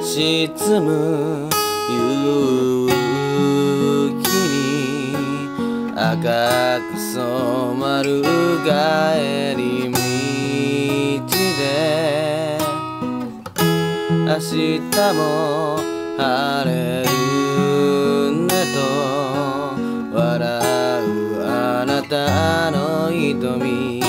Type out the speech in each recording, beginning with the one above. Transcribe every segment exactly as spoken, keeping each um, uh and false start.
沈む夕日に赤く染まる帰り道で明日も晴れるねと笑うあなたの瞳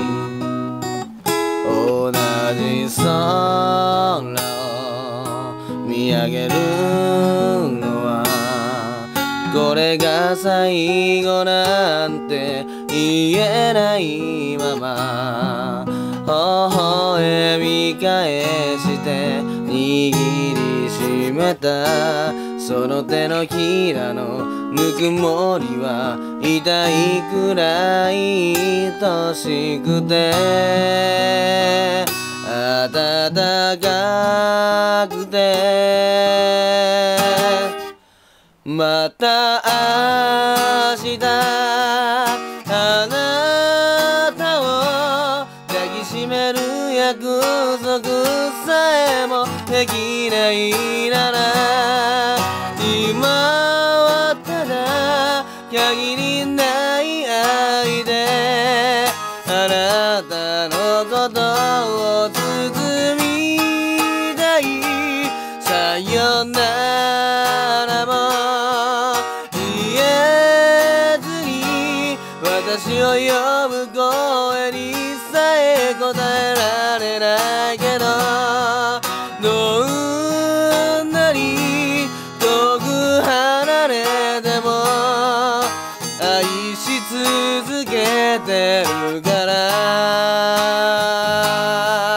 同じ空を見上げるのはこれが最後なんて言えないまま微笑み返して握りしめたその手のひらのぬくもりは痛いくらい愛しくて暖かくてまた明日あなたを抱きしめる約束さえもできないなら今はただ限りない愛であなたのことを包みたいさよならも言えずに私を呼ぶ声にさえ答えられないけどどんなに遠く離れても愛し続けてるから